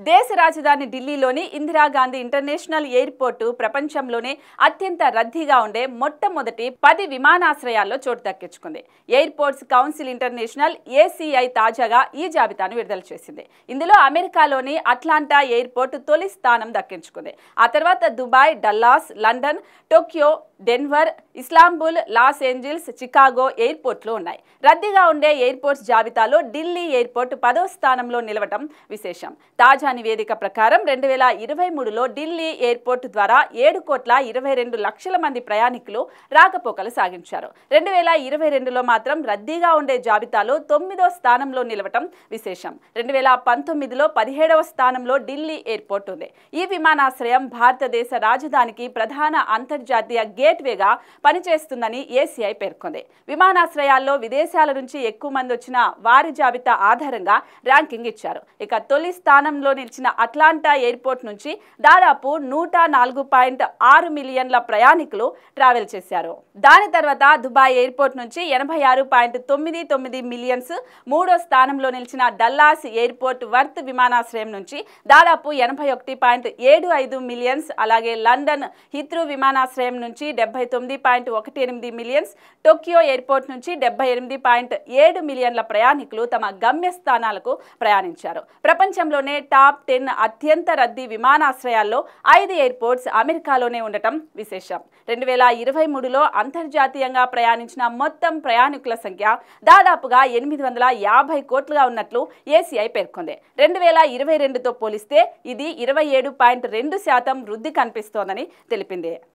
దేశ రాజధాని ఢిల్లీలోని ఇందిరాగాంధీ ఇంటర్నేషనల్ ఎయిర్పోర్టు ప్రపంచంలోనే అత్యంత రద్దీగా ఉండే మొట్టమొదటి 10 విమానాశ్రయాల్లో చోటు దక్కించుకుంది. ఎయిర్పోర్ట్స్ కౌన్సిల్ ఇంటర్నేషనల్ (ACI) తాజాగా ఈ జాబితాను విడుదల చేసింది. ఇందులో అమెరికాలోని అట్లాంటా ఎయిర్పోర్ట్ తొలి స్థానం దక్కించుకుంది. ఆ తర్వాత Dubai, Dallas, London, Tokyo, Denver, Istanbul, Los Angeles, Chicago ఎయిర్పోర్ట్లు ఉన్నాయి. రద్దీగా ఉండే ఎయిర్పోర్ట్స్ జాబితాలో ఢిల్లీ ఎయిర్పోర్ట్ 10వ స్థానంలో నిలవడం విశేషం. తాజా నివేదిక ప్రకారం 2023లో ఢిల్లీ ఎయిర్పోర్ట్ ద్వారా 7,22,00,000 మంది ప్రయాణికులు రాకపోకలు సాగించారు. 2022లో మాత్రం రద్దీగా ఉండే జాబితాలో 9వ స్థానంలో నిలవడం విశేషం. 2019లో 17వ స్థానంలో ఢిల్లీ ఎయిర్పోర్ట్ ఉంది. ఈ విమానాశ్రయం భారతదేశ రాజధానికి ప్రధాన అంతర్జాతీయ గేట్వేగా పనిచేస్తుందని ACI పేర్కొంది. విమానాశ్రయాల్లో విదేశాల నుంచి ఎక్కువ మంది వచ్చిన వారి జాబితా ఆధారంగా ర్యాంకింగ్ ఇచ్చారు. ఇక తొలి స్థానంలో నిలిచిన అట్లాంటా ఎయిర్పోర్ట్ నుంచి దాదాపు 104.6 మిలియన్ల ప్రయాణికులు ట్రావెల్ చేశారు. దాని తర్వాత దుబాయ్ ఎయిర్పోర్ట్ నుంచి 86.99 మిలియన్స్, మూడో స్థానంలో నిలిచిన డల్లాస్ ఎయిర్పోర్ట్ వర్త్ విమానాశ్రయం నుంచి దాదాపు 81.75 మిలియన్స్, అలాగే లండన్ హీత్రూ విమానాశ్రయం నుంచి 79.18 మిలియన్స్, టోక్యో ఎయిర్పోర్ట్ నుంచి 78.7 మిలియన్ల ప్రయాణికులు తమ గమ్యస్థానాలకు ప్రయాణించారు. ప్రపంచంలోనే టాప్ 10 అత్యంత రద్దీ విమానాశ్రయాల్లో 5 ఎయిర్పోర్ట్స్ అమెరికాలోనే ఉండటం విశేషం. 2023లో అంతర్జాతీయంగా ప్రయాణించిన మొత్తం ప్రయాణికుల సంఖ్య దాదాపుగా 850 కోట్లుగా ఉన్నట్లు ACI పేర్కొంది. 2022తో పోలిస్తే ఇది 27.2% వృద్ధి కనిపిస్తోందని తెలిపింది.